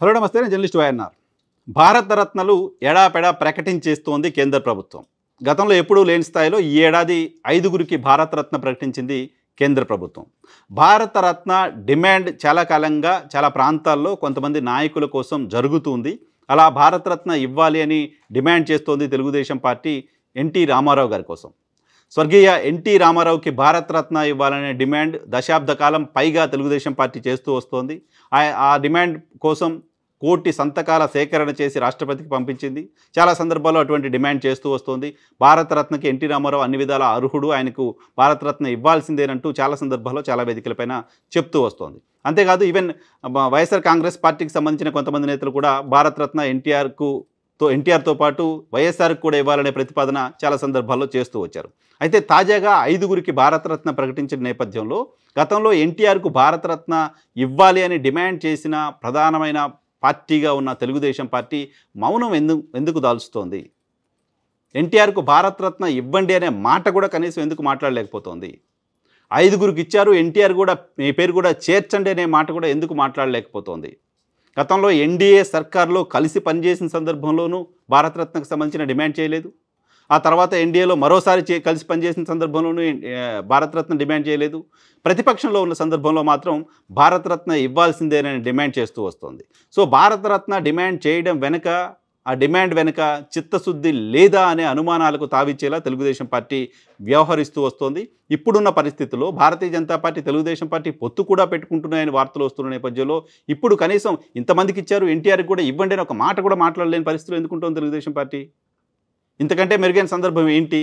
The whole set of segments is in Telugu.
హలో నమస్తే, నేను జర్నలిస్ట్ వైఎన్ఆర్. భారతరత్నలు ఎడాపెడా ప్రకటించేస్తోంది కేంద్ర ప్రభుత్వం. గతంలో ఎప్పుడూ లేని స్థాయిలో ఈ ఏడాది 5గురికి భారతరత్న ప్రకటించింది కేంద్ర ప్రభుత్వం. భారతరత్న డిమాండ్ చాలా కాలంగా చాలా ప్రాంతాల్లో కొంతమంది నాయకుల కోసం జరుగుతుంది. అలా భారతరత్న ఇవ్వాలి అని డిమాండ్ చేస్తోంది తెలుగుదేశం పార్టీ ఎన్టీ రామారావు గారి కోసం. స్వర్గీయ ఎన్టీ రామారావుకి భారతరత్న ఇవ్వాలనే డిమాండ్ దశాబ్ద కాలం పైగా తెలుగుదేశం పార్టీ చేస్తూ వస్తోంది. ఆ డిమాండ్ కోసం 1 కోటి సంతకాల సేకరణ చేసి రాష్ట్రపతికి పంపించింది. చాలా సందర్భాల్లో అటువంటి డిమాండ్ చేస్తూ వస్తోంది. భారతరత్నకి ఎన్టీ రామారావు అన్ని విధాల అర్హుడు, ఆయనకు భారతరత్న ఇవ్వాల్సిందేనంటూ చాలా సందర్భాల్లో చాలా వేదికలపైన చెప్తూ వస్తోంది. అంతేకాదు ఈవెన్ వైఎస్ఆర్ కాంగ్రెస్ పార్టీకి సంబంధించిన కొంతమంది నేతలు కూడా భారతరత్న ఎన్టీఆర్తో పాటు వైఎస్ఆర్కి కూడా ఇవ్వాలనే ప్రతిపాదన చాలా సందర్భాల్లో చేస్తూ వచ్చారు. అయితే తాజాగా 5గురికి భారతరత్న ప్రకటించిన నేపథ్యంలో గతంలో ఎన్టీఆర్కు భారతరత్న ఇవ్వాలి అని డిమాండ్ చేసిన ప్రధానమైన పార్టీగా ఉన్న తెలుగుదేశం పార్టీ మౌనం ఎందుకు దాల్చుతోంది? ఎన్టీఆర్కు భారతరత్న ఇవ్వండి అనే మాట కూడా కనీసం ఎందుకు మాట్లాడలేకపోతోంది? 5గురికి ఇచ్చారు, ఎన్టీఆర్ కూడా మీ పేరు కూడా చేర్చండి అనే మాట కూడా ఎందుకు మాట్లాడలేకపోతోంది? గతంలో ఎన్డీఏ సర్కార్లో కలిసి పనిచేసిన సందర్భంలోనూ భారతరత్నకు సంబంధించిన డిమాండ్ చేయలేదు. ఆ తర్వాత ఎన్డీఏలో మరోసారి కలిసి పనిచేసిన సందర్భంలోనూ భారతరత్న డిమాండ్ చేయలేదు. ప్రతిపక్షంలో ఉన్న సందర్భంలో మాత్రం భారతరత్న ఇవ్వాల్సిందేనని డిమాండ్ చేస్తూ వస్తోంది. సో భారతరత్న డిమాండ్ చేయడం వెనుక, ఆ డిమాండ్ వెనుక చిత్తశుద్ధి లేదా అనే అనుమానాలకు తావిచ్చేలా తెలుగుదేశం పార్టీ వ్యవహరిస్తూ వస్తోంది. ఇప్పుడున్న పరిస్థితుల్లో భారతీయ జనతా పార్టీ, తెలుగుదేశం పార్టీ పొత్తు కూడా పెట్టుకుంటున్నాయని వార్తలు వస్తున్న నేపథ్యంలో ఇప్పుడు కనీసం ఇంతమందికి ఇచ్చారు, ఎన్టీఆర్కి కూడా ఇవ్వండి అని ఒక మాట కూడా మాట్లాడలేని పరిస్థితులు ఎందుకుంటుంది తెలుగుదేశం పార్టీ? ఇంతకంటే మెరుగైన సందర్భం ఏంటి?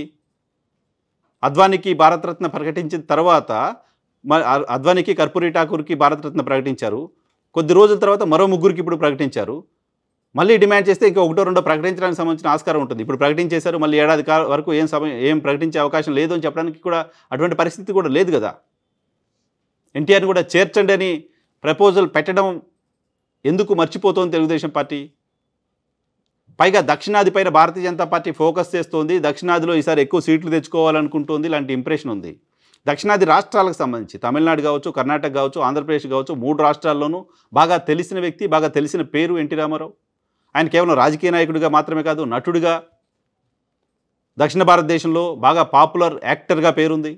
అద్వానీకి భారతరత్న ప్రకటించిన తర్వాత అద్వానీకి, కర్పూరి ఠాకూర్కి భారతరత్న ప్రకటించారు. కొద్ది రోజుల తర్వాత మరో 3గురికి ఇప్పుడు ప్రకటించారు. మళ్ళీ డిమాండ్ చేస్తే ఇంకా 1-2 ప్రకటించడానికి సంబంధించిన ఆస్కారం ఉంటుంది. ఇప్పుడు ప్రకటించేశారు, మళ్ళీ ఏడాది వరకు ఏం ప్రకటించే అవకాశం లేదు అని చెప్పడానికి కూడా అటువంటి పరిస్థితి కూడా లేదు కదా. ఎన్టీఆర్ని కూడా చేర్చండి అని ప్రపోజల్ పెట్టడం ఎందుకు మర్చిపోతోంది తెలుగుదేశం పార్టీ? పైగా దక్షిణాది పైన భారతీయ జనతా పార్టీ ఫోకస్ చేస్తోంది. దక్షిణాదిలో ఈసారి ఎక్కువ సీట్లు తెచ్చుకోవాలనుకుంటోంది, ఇలాంటి ఇంప్రెషన్ ఉంది. దక్షిణాది రాష్ట్రాలకు సంబంధించి తమిళనాడు కావచ్చు, కర్ణాటక కావచ్చు, ఆంధ్రప్రదేశ్ కావచ్చు, 3 రాష్ట్రాల్లోనూ బాగా తెలిసిన వ్యక్తి, బాగా తెలిసిన పేరు ఎన్టీ రామారావు. ఆయన కేవలం రాజకీయ నాయకుడిగా మాత్రమే కాదు, నటుడిగా, దక్షిణ భారతదేశంలో బాగా పాపులర్ యాక్టర్గా పేరుంది.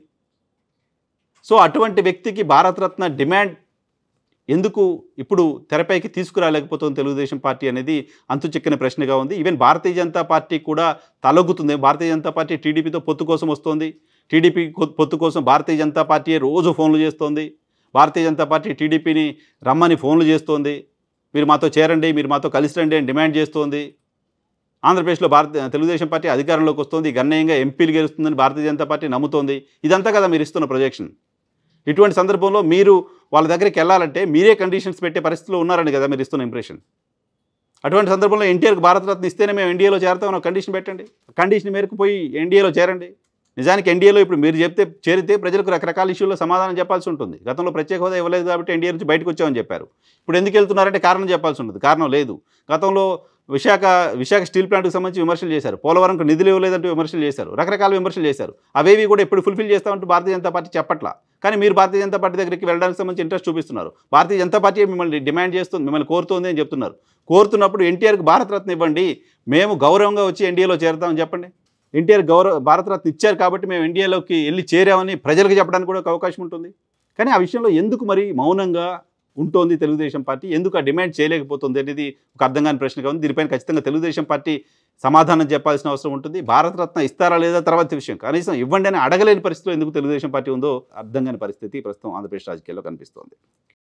సో అటువంటి వ్యక్తికి భారతరత్న డిమాండ్ ఎందుకు ఇప్పుడు తెరపైకి తీసుకురాలేకపోతుంది తెలుగుదేశం పార్టీ అనేది అంతుచిక్కని ప్రశ్నగా ఉంది. ఈవెన్ భారతీయ జనతా పార్టీ కూడా తలొగ్గుతుంది. భారతీయ జనతా పార్టీ టీడీపీతో పొత్తు కోసం వస్తోంది. టీడీపీ పొత్తు కోసం భారతీయ జనతా పార్టీ రోజు ఫోన్లు చేస్తోంది. భారతీయ జనతా పార్టీ టీడీపీని రమ్మని ఫోన్లు చేస్తోంది. మీరు మాతో చేరండి, మీరు మాతో కలిసి రండి అని డిమాండ్ చేస్తోంది. ఆంధ్రప్రదేశ్లో తెలుగుదేశం పార్టీ అధికారంలోకి వస్తుంది, గణనీయంగా ఎంపీలు గెలుస్తుందని భారతీయ జనతా పార్టీ నమ్ముతోంది. ఇదంతా కదా మీరు ఇస్తున్న ప్రొజెక్షన్. ఇటువంటి సందర్భంలో మీరు వాళ్ళ దగ్గరికి వెళ్ళాలంటే మీరే కండిషన్స్ పెట్టే పరిస్థితిలో ఉన్నారని కదా మీరు ఇస్తున్న ఇంప్రెషన్. అటువంటి సందర్భంలో ఎన్టీఆర్కి భారతరత్న ఇస్తేనే మేము ఎన్డీఏలో చేరతామని ఒక కండిషన్ పెట్టండి. కండిషన్ మేరకు పోయి ఎన్డీఏలో చేరండి. నిజానికి ఎన్డీఏలో ఇప్పుడు మీరు చేరితే ప్రజలకు రకరకాల ఇష్యూల్లో సమాధానం చెప్పాల్సి ఉంటుంది. గతంలో ప్రత్యేక హోదా ఇవ్వలేదు కాబట్టి ఎన్డీఏ నుంచి బయటకు వచ్చామని చెప్పారు. ఇప్పుడు ఎందుకు వెళ్తున్నారంటే కారణం చెప్పాల్సి ఉంటుంది. కారణం లేదు. గతంలో విశాఖ స్టీల్ ప్లాంట్కి సంబంధించి విమర్శలు చేశారు. పోలవరంకు నిధులు ఇవ్వలేదంటూ విమర్శలు చేశారు. రకరకాల విమర్శలు చేశారు. అవేవి కూడా ఎప్పుడు ఫుల్ఫిల్ చేస్తామంటూ భారతీయ జనతా పార్టీ చెప్పట్లా. కానీ మీరు భారతీయ జనతా పార్టీ దగ్గరికి వెళ్ళడానికి సంబంధించి ఇంట్రెస్ట్ చూపిస్తున్నారు. భారతీయ జనతా పార్టీ మిమ్మల్ని డిమాండ్ చేస్తుంది, మిమ్మల్ని కోరుతోంది అని చెప్తున్నారు. కోరుతున్నప్పుడు ఎన్టీఆర్కి భారతరత్న ఇవ్వండి, మేము గౌరవంగా వచ్చి ఎన్డీఏలో చేరుతామని చెప్పండి. ఎన్టీఆర్ భారతరత్న ఇచ్చారు కాబట్టి మేము ఎన్డీఏలోకి వెళ్ళి చేరామని ప్రజలకు చెప్పడానికి కూడా ఒక అవకాశం ఉంటుంది. కానీ ఆ విషయంలో ఎందుకు మరి మౌనంగా ఉంటోంది తెలుగుదేశం పార్టీ? ఎందుకు ఆ డిమాండ్ చేయలేకపోతుంది అనేది ఒక అర్థం కాని ప్రశ్నగా ఉంది. దీనిపైన ఖచ్చితంగా తెలుగుదేశం పార్టీ సమాధానం చెప్పాల్సిన అవసరం ఉంటుంది. భారతరత్న ఇస్తారా లేదా తర్వాత విషయం, కనీసం ఇవ్వండి అని అడగలేని పరిస్థితిలో ఎందుకు తెలుగుదేశం పార్టీ ఉందో అర్థం కాని పరిస్థితి ప్రస్తుతం ఆంధ్రప్రదేశ్ రాజకీయాల్లో కనిపిస్తోంది.